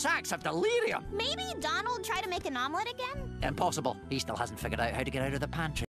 attacks of delirium. Maybe Donald tried to make an omelet again? Impossible. He still hasn't figured out how to get out of the pantry.